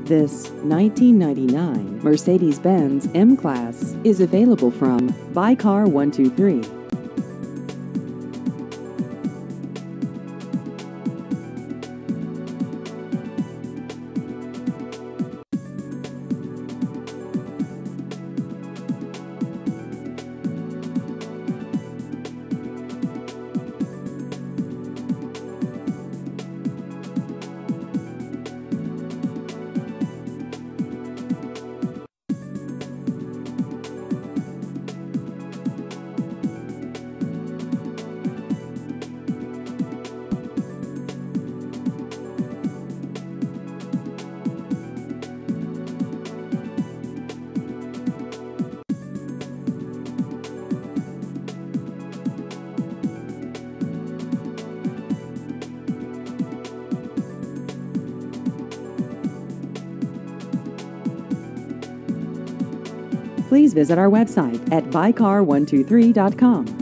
This 1999 Mercedes-Benz M-Class is available from Buy Car 123. Please visit our website at buycar123.com.